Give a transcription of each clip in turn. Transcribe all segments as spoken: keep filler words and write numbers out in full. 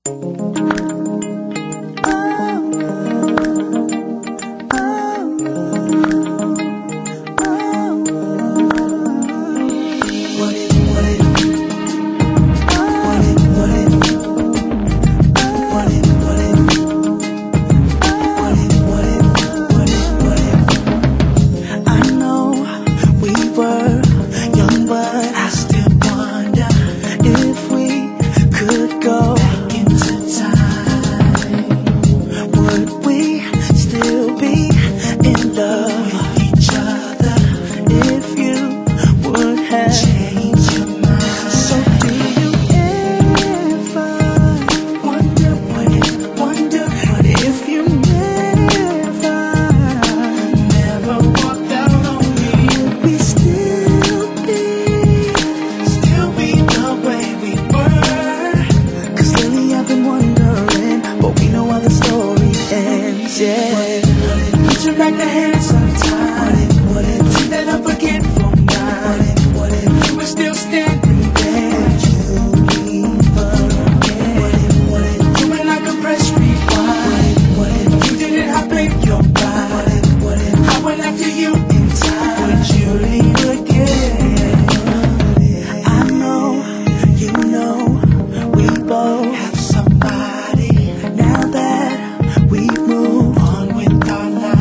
Like the hands of time, what it, what it, that I forget from now. What it, what it, you were still standing there. Would you leave again? What it, what it, you were like a press rewind. What it, what it, you didn't have blame your pride. What it, what it, I went after you in time. Would you leave again? I know, you know, we both have somebody now that we move on with our lives.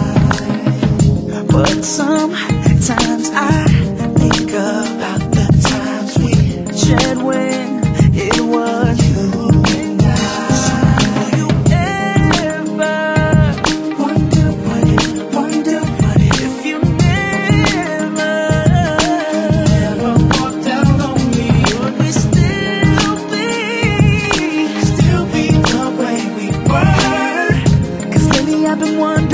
But sometimes I think about the times we shared when it was you and I. So do you ever wonder what it, wonder what it, if you never, never walked out on me, would we still be, still be the way we were? 'Cause lately I've been wondering.